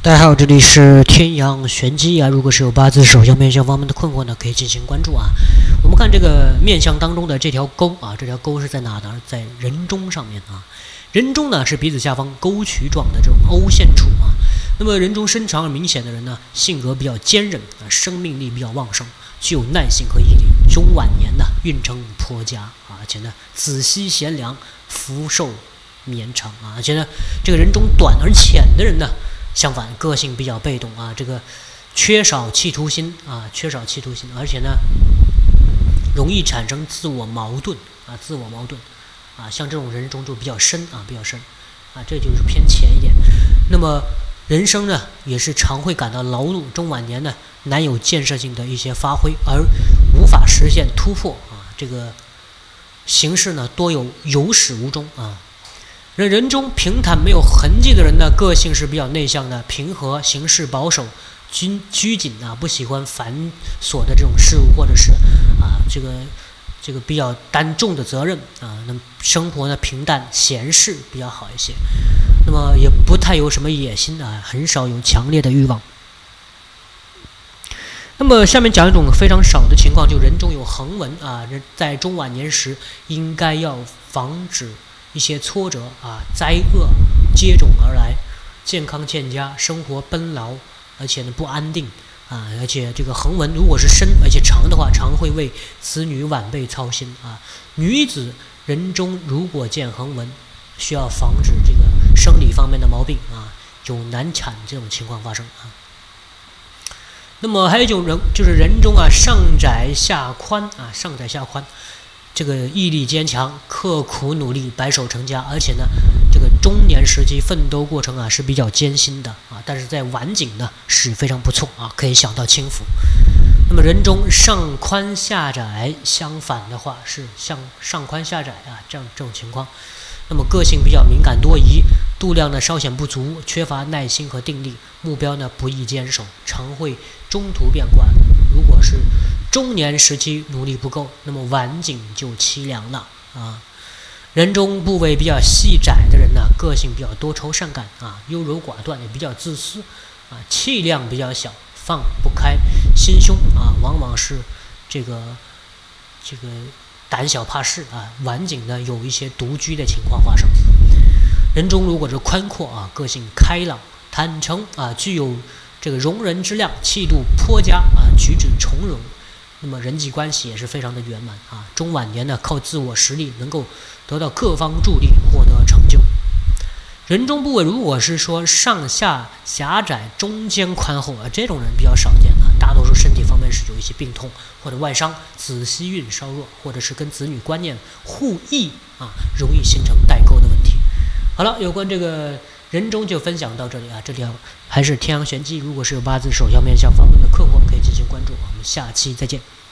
大家好，这里是天阳玄机啊。如果是有八字手相面相方面的困惑呢，可以进行关注啊。我们看这个面相当中的这条沟啊，这条沟是在哪呢？在人中上面啊。人中呢是鼻子下方沟渠状的这种凹陷处啊。那么人中身长而明显的人呢，性格比较坚韧啊，生命力比较旺盛，具有耐性和毅力。中晚年呢运程颇佳啊，而且呢子息贤良，福寿绵长啊。而且呢这个人中短而浅的人呢，相反，个性比较被动啊，这个缺少企图心啊，而且呢，容易产生自我矛盾啊，像这种人中就比较深啊，这就是偏浅一点。那么人生呢，也是常会感到劳碌，中晚年呢，难有建设性的一些发挥，而无法实现突破啊，这个形式呢，多有始无终啊。人中平坦没有痕迹的人呢，个性是比较内向的，平和，行事保守，拘谨啊，不喜欢繁琐的这种事物，或者是啊这个比较担重的责任啊。那么生活呢平淡闲适比较好一些，那么也不太有什么野心啊，很少有强烈的欲望。那么下面讲一种非常少的情况，就人中有横纹啊，在中晚年时应该要防止一些挫折啊，灾厄接踵而来，健康欠佳，生活奔劳，而且呢不安定啊，而且这个横纹如果是深而且长的话，常会为子女晚辈操心啊。女子人中如果见横纹，需要防止这个生理方面的毛病啊，有难产这种情况发生啊。那么还有一种人，就是人中啊上窄下宽啊，这个毅力坚强，刻苦努力，白手成家，而且呢，这个中年时期奋斗过程啊是比较艰辛的啊，但是在晚景呢是非常不错啊，可以享到清福。那么人中上宽下窄，相反的话是上宽下窄啊，这种情况。那么个性比较敏感多疑，度量呢稍显不足，缺乏耐心和定力，目标呢不易坚守，常会中途变卦。如果是中年时期努力不够，那么晚景就凄凉了啊。人中部位比较细窄的人呢，个性比较多愁善感啊，优柔寡断，也比较自私啊，气量比较小，放不开心胸啊，往往是这个胆小怕事啊，晚景呢有一些独居的情况发生。人中如果是宽阔啊，个性开朗坦诚啊，具有这个容人之量，气度颇佳啊，举止从容，那么人际关系也是非常的圆满啊。中晚年呢，靠自我实力能够得到各方助力，获得成就。人中部位如果是说上下狭窄，中间宽厚啊，这种人比较少见啊，大多数身体方面是有一些病痛或者外伤，子息运稍弱，或者是跟子女观念互异啊，容易形成代沟的问题。好了，有关这个人中就分享到这里啊，这里还是天阳玄机，如果是有八字手相面相方面的困惑，可以进行关注，我们下期再见。